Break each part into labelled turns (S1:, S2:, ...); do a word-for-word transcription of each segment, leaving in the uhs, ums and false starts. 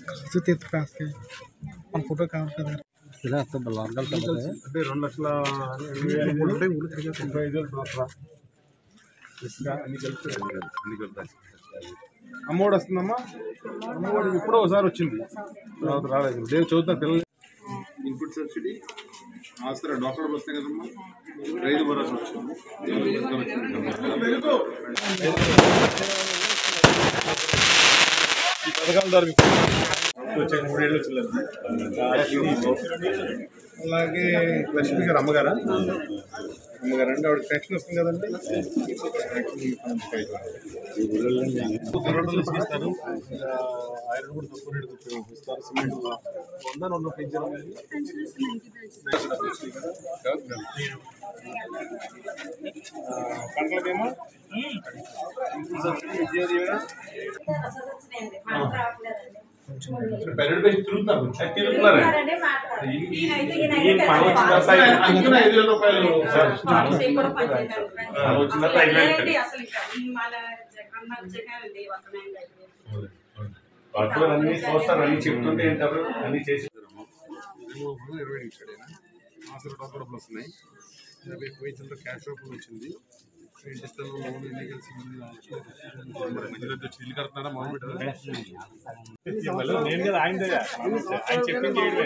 S1: తీర్థ కాస్కి మన ఫోటో కావాలి కదా ఇలా అంటే రెండు లక్షల ముప్పై ఐదు వేలు అన్ని కలిపి అన్ని కలిపి అమ్మఒడి వస్తుందమ్మా. అమ్మఒడి ఇప్పుడు ఒకసారి వచ్చింది, తర్వాత రాలేదు. దేని చదువుతా పిల్లలు ఇన్పుట్ సబ్సిడీ ఆసరా డాక్టర్ వస్తాయి కదమ్మా. రైతు భరోసా వచ్చింది. ఈ పథకాల ద్వారా వచ్చే మూడేళ్ళు వచ్చింది. అలాగే లక్ష్మి గారు అమ్మగారా అమ్మగారు అంటే ఆవిడ పెన్షన్ వస్తుంది కదండి. ఇస్తారు ఐరన్ కూడా తక్కువ రేటు ఇస్తారు. సిమెంట్ వంద రెండు పెంచారు. పంటలకేమో విద్యా దీవెన పెరడు పేసి తిరుగుతున్నారు. తిరుగుతున్నారు ఐదు వేల రూపాయలు వచ్చిన అన్ని చూస్తారు. అన్ని చెప్తుంటే ఏంటారు అన్ని చేసి ఇరవై నిమిషాడైనా ఆసరా డబ్బులు వస్తున్నాయి. యాభై పోయించడంతో క్యాష్ రూపంలో వచ్చింది. ఇస్తాను లోన్ ఎన్ని కలిసి మధ్యలో వచ్చి ఇల్లు కడుతున్నారా మొదలు పెట్టారు. నేను కదా ఆయన ఆయన చెప్పింది చేయడమే.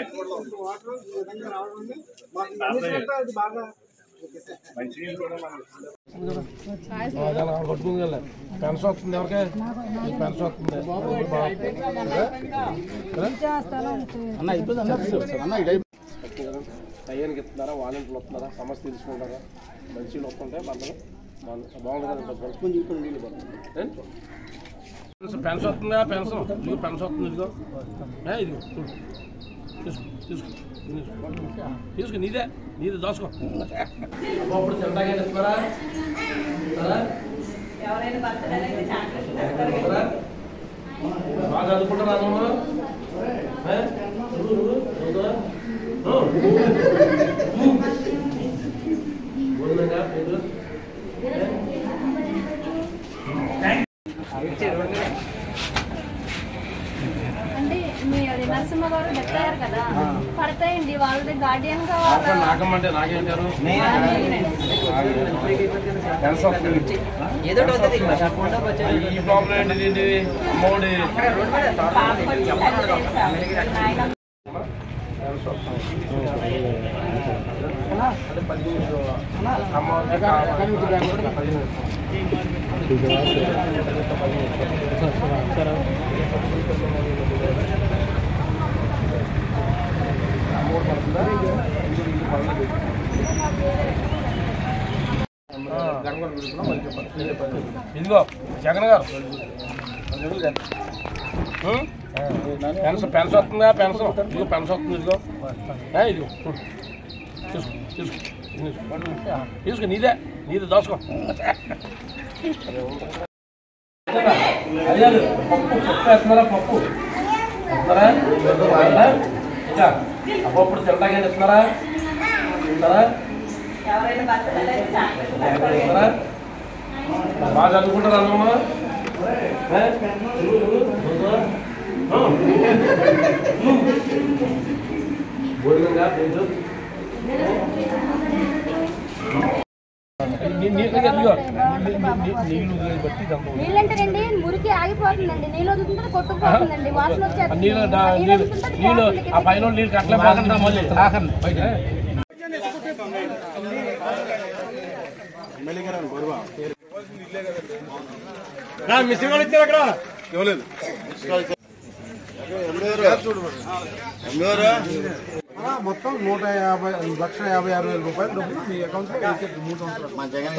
S1: మంచినీళ్ళు కూడా పట్టుకుంది కదా పెన్షన్ వస్తుంది. ఎవరికే పెన్షన్ వస్తుంది అన్న అయిపోయింది. అన్న టైంకి ఇస్తున్నారా, వాలంటీర్లు వస్తున్నారా, సమస్య తీసుకుంటారా, మంచిలు వస్తుంటాయి. మనలో బాగుంటుంది కదా. పడుకుని చెప్పండి నీళ్ళు పడుతుంది. పెన్షన్ వస్తుందా? పెన్షన్ ఇదిగో పెన్షన్ వస్తుంది. ఇదిగో ఇదిగో చూడు తీసుకో తీసుకో తీసుకో నీదే నీదే దాచుకో. అప్పుడు తింటాగా ఇస్తారా? బాగా చదువుకుంటారా?
S2: అంటే మీ నరసింహ గారు డెత్ అయ్యారు కదా, పడతాయండి. వాళ్ళది గార్డియన్ కావాలి.
S1: నాకమ్మంటే నాకేంటారు ఈ ప్రాబ్లం ఏంటి? అమ్మఒడి ఇదిగో జగన్ గారు పెన్షన్ పెన్షన్ వస్తుందా? పెన్షన్ ఇదిగో పెన్షన్ వస్తుంది. ఇదిగో ఇదిగో చూసుకో తీసుకో తీసుకో నీదే నీదే దాచుకో. అయ్యారు పప్పు పప్పు వేస్తున్నారా? పప్పు ఇస్తారా? ఇంకా అప్పుడు తింటాగా ఇస్తున్నారా? తింటారా? బాగా చదువుకుంటారా? అమ్మమ్మ భోజనంగా
S2: నీళ్ళంటే రండి మురికి ఆగిపోతుందండి. నీళ్ళు వదులుతుంటే కొట్టుకుపోతుందండి. వాసన వచ్చేస్తుంది.
S1: నీళ్ళు ఆ పైన నీళ్ళు కట్టలే పోకుండా మళ్ళీ బయట మిస్త్రీ వాళ్ళు ఇచ్చారు అక్కడ ఇవ్వలేదు. మొత్తం నూట యాభై లక్ష యాభై ఆరు వేల రూపాయలు డబ్బులు మీ అకౌంట్ లో మూడు సంవత్సరాలు.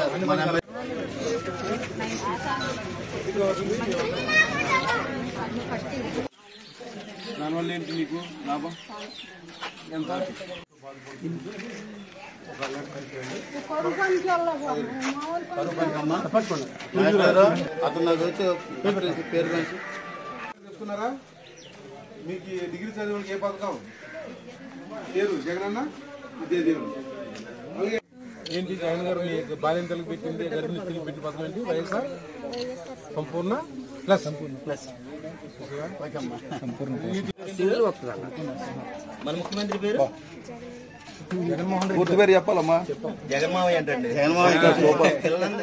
S1: దానివల్ల ఏంటి నీకు లాభం ఎంత? అతను నాకు వచ్చి పేరు చెప్తున్నారా? మీకు డిగ్రీ చదివినకి ఏ పథకం లేదు జగనన్న ఇదే దేవుడు. ఏంటి జగన్ గారు మీ బాలింతలకు పెట్టింది, గర్భిణీ స్త్రీలకు పెట్టిన పథకం ఏంటి? వైఎస్ఆర్ సంపూర్ణ ప్లస్ సంపూర్ణ ప్లస్
S3: మన ముఖ్యమంత్రి పేరు
S4: పూర్తి పేరు చెప్పాలమ్మా.
S3: జగన్మావయ్య అంటే జగన్మావయ్య